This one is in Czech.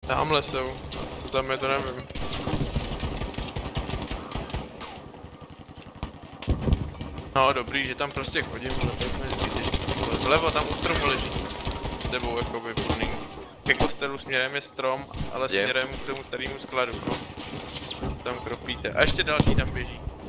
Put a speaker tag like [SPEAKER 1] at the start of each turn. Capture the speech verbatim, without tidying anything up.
[SPEAKER 1] Tamhle jsou, co tam je, to nevím. No dobrý, že tam prostě chodím, ale to je úplně zbytečný. Vlevo tam u stromu leží. Tebou jakoby plný. Ke kostelu směrem je strom, ale
[SPEAKER 2] Je.
[SPEAKER 1] směrem k tomu starému skladu, no. Tam kropíte. A ještě další tam běží.